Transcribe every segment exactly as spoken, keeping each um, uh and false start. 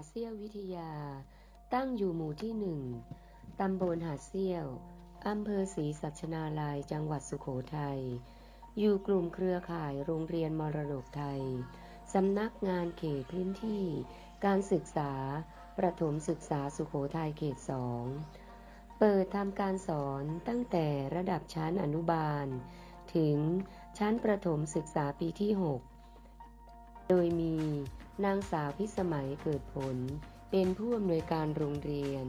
เซี่ยววิทยาตั้งอยู่หมู่ที่หนึ่งตำบลหาดเซี่ยวอำเภอศรีสัชนาลัยจังหวัดสุโขทัยอยู่กลุ่มเครือข่ายโรงเรียนมรดกไทยสำนักงานเขตพื้นที่การศึกษาประถมศึกษาสุโขทัยเขตสองเปิดทำการสอนตั้งแต่ระดับชั้นอนุบาลถึงชั้นประถมศึกษาปีที่หกโดยมีนางสาวพิสมัยเกิดผลเป็นผู้อำนวยการโรงเรียน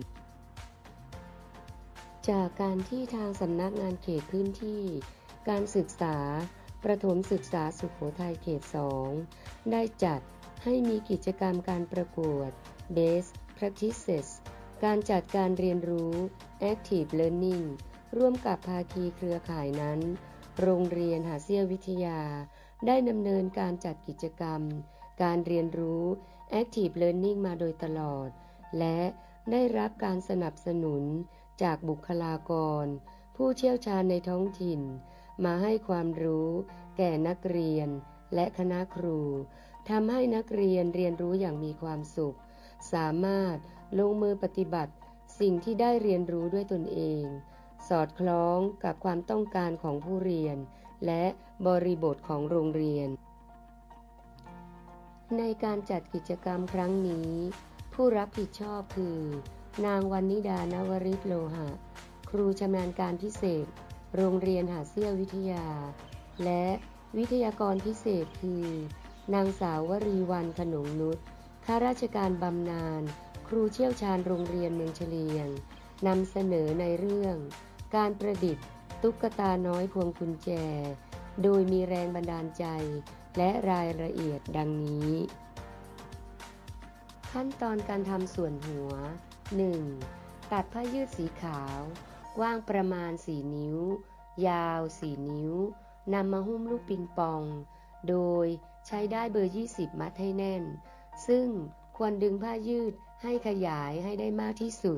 จากการที่ทางสำนักงานเขตพื้นที่การศึกษาประถมศึกษาสุโขทัยเขตสองได้จัดให้มีกิจกรรมการประกวด Best Practices การจัดการเรียนรู้ Active Learning ร่วมกับภาคีเครือข่ายนั้นโรงเรียนหาดเซี่ยววิทยาได้ดำเนินการจัดกิจกรรมการเรียนรู้ Active Learning มาโดยตลอดและได้รับการสนับสนุนจากบุคลากรผู้เชี่ยวชาญในท้องถิ่นมาให้ความรู้แก่นักเรียนและคณะครูทำให้นักเรียนเรียนรู้อย่างมีความสุขสามารถลงมือปฏิบัติสิ่งที่ได้เรียนรู้ด้วยตนเองสอดคล้องกับความต้องการของผู้เรียนและบริบทของโรงเรียนในการจัดกิจกรรมครั้งนี้ผู้รับผิดชอบคือนางวรรณิดานวริศโลหะครูชำนาญการพิเศษโรงเรียนหาดเซี่ยววิทยาและวิทยากรพิเศษคือนางสาววรีวรรณขนงนุชข้าราชการบำนาญครูเชี่ยวชาญโรงเรียนเมืองเฉลียงนำเสนอในเรื่องการประดิษฐ์ตุ๊กตาน้อยพวงกุญแจโดยมีแรงบันดาลใจและรายละเอียดดังนี้ขั้นตอนการทำส่วนหัว หนึ่ง ตัดผ้ายืดสีขาวกว้างประมาณสี่นิ้วยาวสี่นิ้วนำมาหุ้มลูกปิงปองโดยใช้ได้เบอร์ยี่สิบมัดให้แน่นซึ่งควรดึงผ้ายืดให้ขยายให้ได้มากที่สุด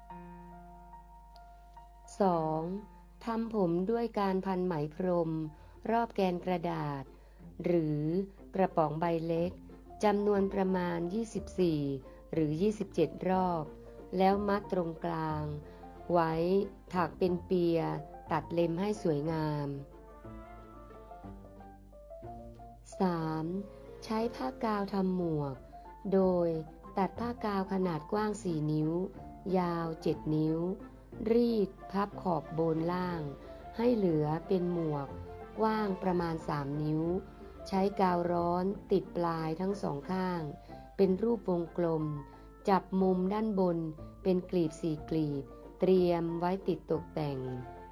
สอง ทำผมด้วยการพันไหมพรมรอบแกนกระดาษหรือกระป๋องใบเล็กจำนวนประมาณยี่สิบสี่หรือยี่สิบเจ็ดรอบแล้วมัดตรงกลางไว้ถักเป็นเปียตัดเล็มให้สวยงามสาม ใช้ผ้ากาวทำหมวกโดยตัดผ้ากาวขนาดกว้างสี่นิ้วยาวเจ็ดนิ้วรีดพับขอบโบนล่างให้เหลือเป็นหมวกกว้างประมาณสามนิ้วใช้กาวร้อนติดปลายทั้งสองข้างเป็นรูปวงกลมจับมุมด้านบนเป็นกลีบสี่กลีบเตรียมไว้ติดตกแต่ง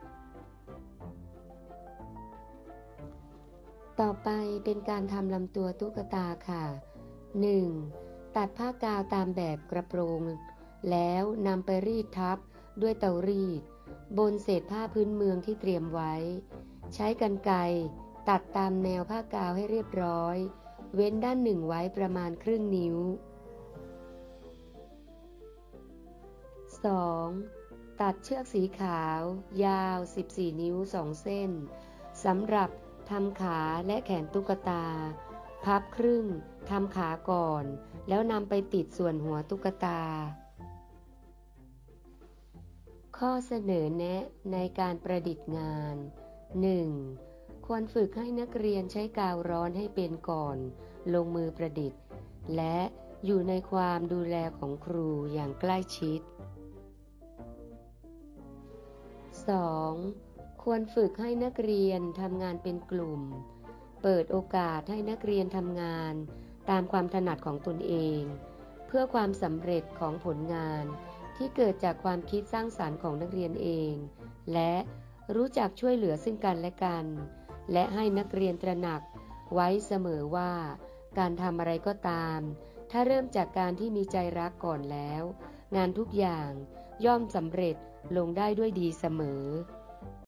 ต่อไปเป็นการทำลำตัวตุ๊กตาค่ะ หนึ่ง ตัดผ้ากาวตามแบบกระโปรงแล้วนำไปรีดทับด้วยเตารีดบนเศษผ้าพื้นเมืองที่เตรียมไว้ใช้กรรไกรตัดตามแนวผ้ากาวให้เรียบร้อยเว้นด้านหนึ่งไว้ประมาณครึ่งนิ้ว สอง ตัดเชือกสีขาวยาวสิบสี่นิ้วสองเส้นสำหรับทำขาและแขนตุ๊กตาพับครึ่งทำขาก่อนแล้วนำไปติดส่วนหัวตุ๊กตาข้อเสนอแนะในการประดิษฐ์งาน หนึ่ง ควรฝึกให้นักเรียนใช้กาวร้อนให้เป็นก่อนลงมือประดิษฐ์และอยู่ในความดูแลของครูอย่างใกล้ชิด สอง ควรฝึกให้นักเรียนทำงานเป็นกลุ่มเปิดโอกาสให้นักเรียนทำงานตามความถนัดของตนเองเพื่อความสำเร็จของผลงานที่เกิดจากความคิดสร้างสรรค์ของนักเรียนเองและรู้จักช่วยเหลือซึ่งกันและกันและให้นักเรียนตระหนักไว้เสมอว่าการทำอะไรก็ตามถ้าเริ่มจากการที่มีใจรักก่อนแล้วงานทุกอย่างย่อมสำเร็จลงได้ด้วยดีเสมอ